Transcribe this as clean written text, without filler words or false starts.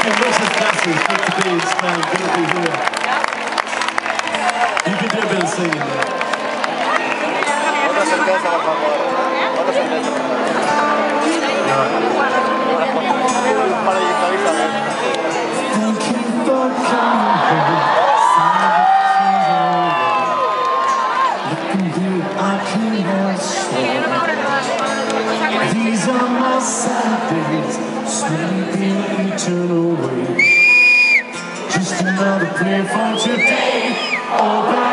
Russell Castles, good to be in Spain, good to be here. You can do a bit of singing there. Otra cerveza, por favor. Otra cerveza, por favor. Para guitarrista, Thank you for coming home. Looking good, I can't stop. These are my sad days, sleeping eternal way. Just another prayer for today. Oh,